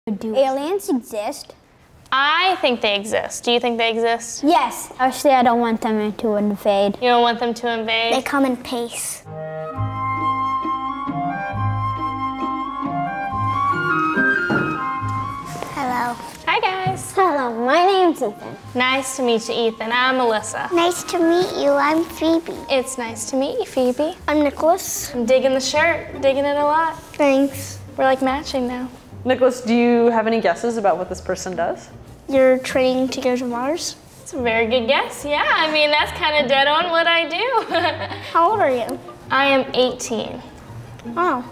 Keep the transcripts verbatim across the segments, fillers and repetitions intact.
Do aliens exist? I think they exist. Do you think they exist? Yes. Actually, I don't want them to invade. You don't want them to invade? They come in pace. Hello. Hi, guys. Hello, my name's Ethan. Nice to meet you, Ethan. I'm Alyssa. Nice to meet you. I'm Phoebe. It's nice to meet you, Phoebe. I'm Nicholas. I'm digging the shirt, digging it a lot. Thanks. We're like matching now. Nicholas, do you have any guesses about what this person does? You're training to go to Mars? It's a very good guess. Yeah, I mean, that's kind of dead on what I do. How old are you? I am eighteen. Oh.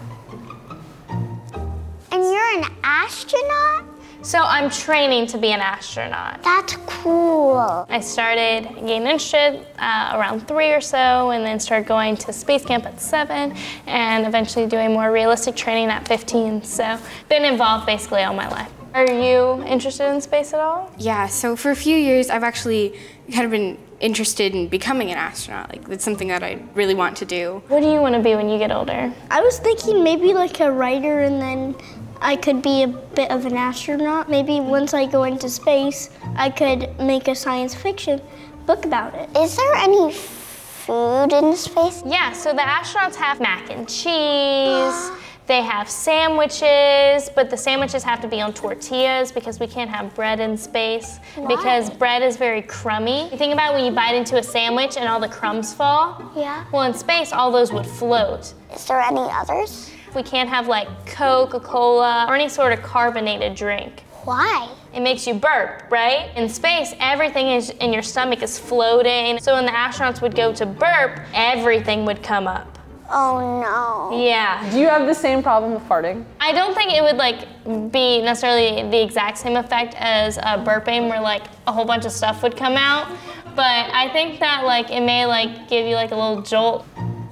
And you're an astronaut? So I'm training to be an astronaut. That's cool. I started getting interested uh, around three or so, and then started going to space camp at seven, and eventually doing more realistic training at fifteen. So been involved basically all my life. Are you interested in space at all? Yeah, so for a few years I've actually kind of been interested in becoming an astronaut. Like, it's something that I really want to do. What do you want to be when you get older? I was thinking maybe like a writer, and then I could be a bit of an astronaut. Maybe once I go into space, I could make a science fiction book about it. Is there any food in space? Yeah, so the astronauts have mac and cheese. They have sandwiches, but the sandwiches have to be on tortillas because we can't have bread in space. Why? Because bread is very crummy. You think about when you bite into a sandwich and all the crumbs fall? Yeah. Well, in space, all those would float. Is there any others? We can't have like Coca-Cola or any sort of carbonated drink. Why? It makes you burp, right? In space, everything is in your stomach is floating. So when the astronauts would go to burp, everything would come up. Oh no. Yeah. Do you have the same problem with farting? I don't think it would like be necessarily the exact same effect as uh, burping, where like a whole bunch of stuff would come out. But I think that like it may like give you like a little jolt.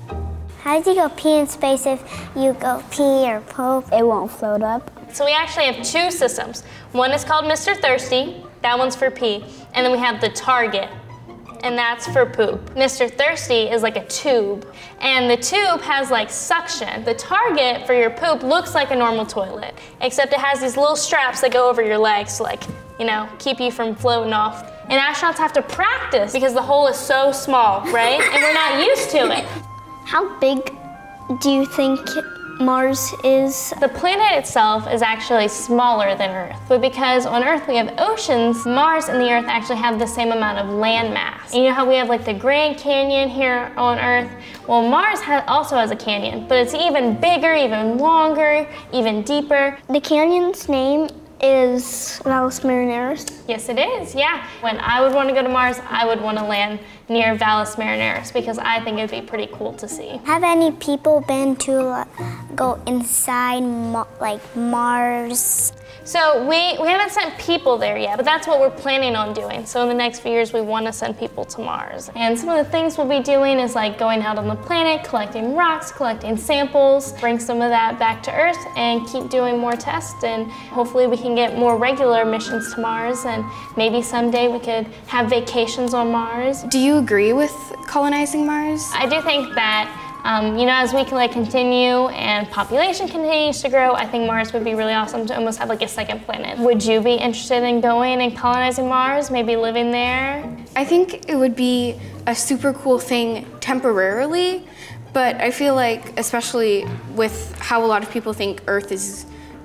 How do you go pee in space if you go pee or poop? It won't float up. So we actually have two systems. One is called Mister Thirsty, that one's for pee. And then we have the Target, and that's for poop. Mister Thirsty is like a tube, and the tube has like suction. The Target for your poop looks like a normal toilet, except it has these little straps that go over your legs to like, you know, keep you from floating off. And astronauts have to practice because the hole is so small, right? And we're not used to it. How big do you think Mars is? The planet itself is actually smaller than Earth, but because on Earth we have oceans, Mars and the Earth actually have the same amount of land mass. And you know how we have like the Grand Canyon here on Earth? Well, Mars ha also has a canyon, but it's even bigger, even longer, even deeper. The canyon's name is Valles Marineris. Yes, it is, yeah. When I would want to go to Mars, I would want to land near Valles Marineris because I think it'd be pretty cool to see. Have any people been to uh, go inside like Mars? So we, we haven't sent people there yet, but that's what we're planning on doing. So in the next few years, we want to send people to Mars. And some of the things we'll be doing is like going out on the planet, collecting rocks, collecting samples, bring some of that back to Earth and keep doing more tests. And hopefully we can get more regular missions to Mars, and maybe someday we could have vacations on Mars. Do you agree with colonizing Mars? I do think that Um, you know, as we can like continue and population continues to grow, I think Mars would be really awesome to almost have like a second planet. Would you be interested in going and colonizing Mars, maybe living there? I think it would be a super cool thing temporarily, but I feel like, especially with how a lot of people think Earth is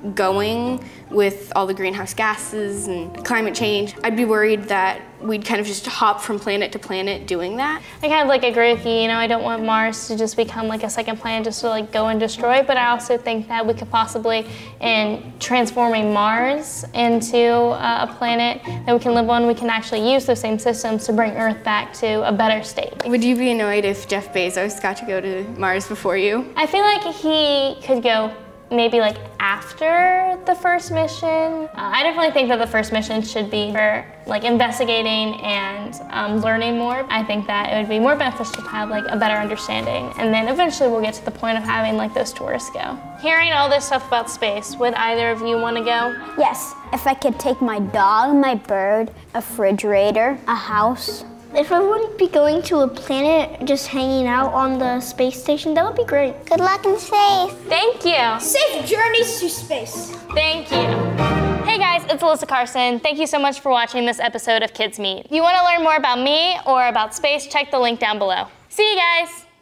going with all the greenhouse gases and climate change, I'd be worried that we'd kind of just hop from planet to planet doing that. I kind of like agree with you. You know, I don't want Mars to just become like a second planet just to like go and destroy, but I also think that we could possibly, in transforming Mars into uh, a planet that we can live on, we can actually use those same systems to bring Earth back to a better state. Would you be annoyed if Jeff Bezos got to go to Mars before you? I feel like he could go maybe like after the first mission. Uh, I definitely think that the first mission should be for like investigating and um, learning more. I think that it would be more beneficial to have like a better understanding, and then eventually we'll get to the point of having like those tourists go. Hearing all this stuff about space, would either of you want to go? Yes, if I could take my dog, my bird, a refrigerator, a house. If I wouldn't be going to a planet, just hanging out on the space station, that would be great. Good luck and safe. Thank you. Safe journeys to space. Thank you. it's Alyssa Carson. Thank you so much for watching this episode of Kids Meet. If you want to learn more about me or about space, check the link down below. See you guys.